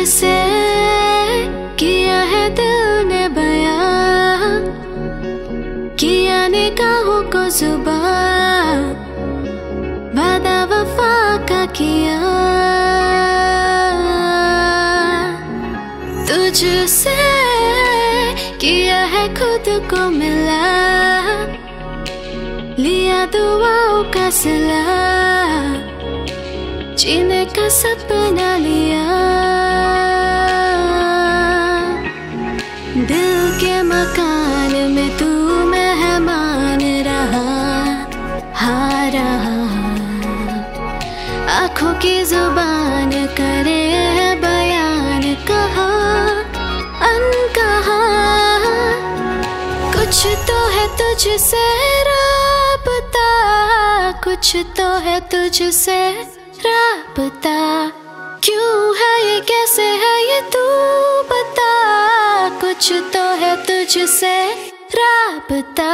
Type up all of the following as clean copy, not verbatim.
तुझसे किया है दिल ने बयां, किया निगाहों को जुबां, वादा वफा का किया। तुझसे किया है खुद को मिला, लिया दुआओं का सिला, जीने का सपना लिया। दिल के मकान में तू मेहमान रहा, हाँ रहा। आँखों की जुबान करे बयान, कहा अनकहा। कुछ तो है तुझसे राबता, कुछ तो है तुझसे राबता। क्यों है ये, कैसे है ये, तू बता। कुछ तो है तुझसे राबता।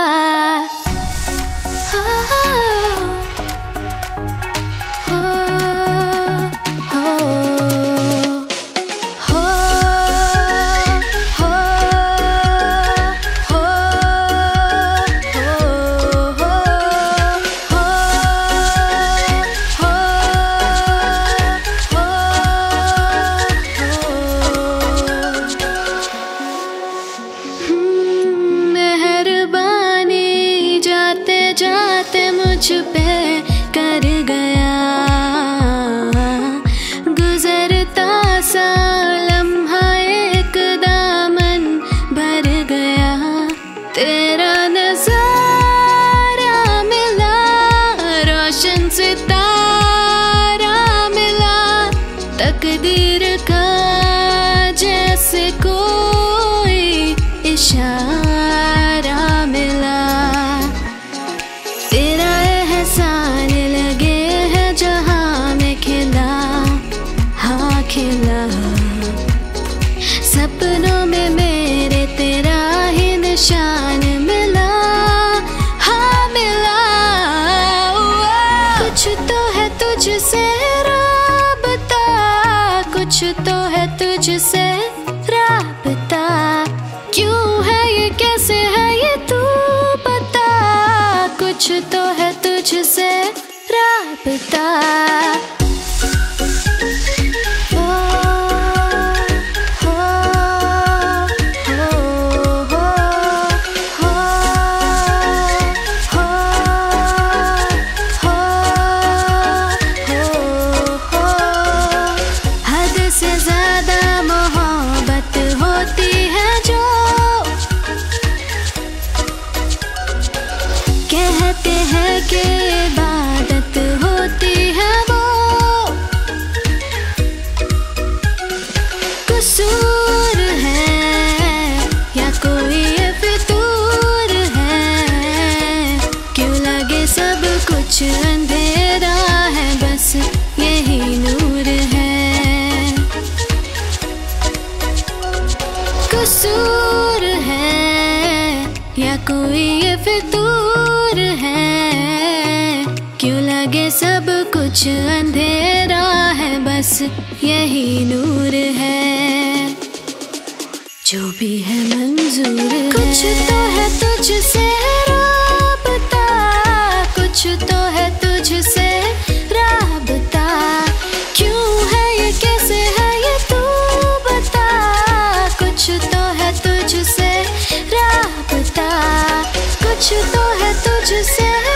मुझ पे कर गया, गुजरता सा लम्हा एक दामन भर गया। तेरा नजारा मिला, रोशन सितारा मिला, तकदीर का जैसे कोई इशारा मिला। तेरा एहसान लगे है जहां में खिला, हाँ खिला। सपनों में मेरे तेरा ही निशान मिला, हाँ मिला। कुछ तो है तुझसे राबता, कुछ तो है तुझसे राबता। क्यों है ये, कैसे है ये, तू बता। कुछ तो है तुझसे राबता। हद से ज्यादा मोहब्बत होती है जो, कहते हैं कि इबादत होती है वो। कसूर है या कोई फितूर है, क्यों लगे सब कुछ अंधेरा है, बस यही नूर है। कसूर है या कोई फितूर है, क्यों लगे सब कुछ अंधेरा है, बस यही नूर है। जो भी है मंजूर है। कुछ तो है तुझसे राबता, कुछ तो है तुझसे राबता। क्यों है ये, कैसे है ये, तू बता। कुछ तो है तुझसे राबता, कुछ तो है तुझसे